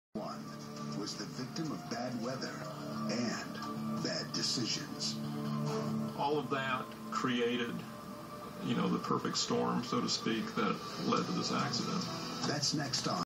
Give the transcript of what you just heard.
One was the victim of bad weather and bad decisions. All of that created, the perfect storm, so to speak, that led to this accident. That's next on